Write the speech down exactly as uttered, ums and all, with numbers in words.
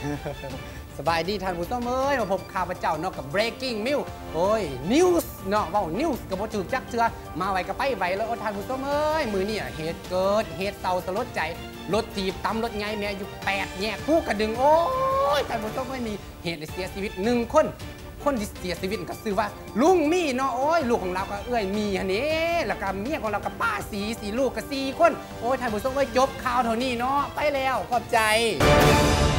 สบายดีท่านผู้ชมเอ้ยมาพบข่าวพระเจ้าเนาะกับ breaking news โอ้ย news เนาะว่า news กับบ่ถูกจักเทือมาไว้กับไปไว้แล้วท่านผู้ชมเอ้ยมือเนี่ยเหตุเกิดเหตุเศร้าสลดใจรถถีบตำรถไงแม่อยู่แปดแยกผู้กระดึงโอ้ยท่านผู้ชมไม่มีเหตุเสียชีวิตหนึ่งคนคนที่เสียชีวิตก็คือว่าลุงมีเนาะโอ้ยลูกของเราก็เอ้ยมีอันนี้แล้วก็เมียของเราก็ป้าสีสีลูกก็สี่คนโอ้ยท่านผู้ชมเอ้ยจบข่าวเท่านี้เนาะไปแล้วขอบใจ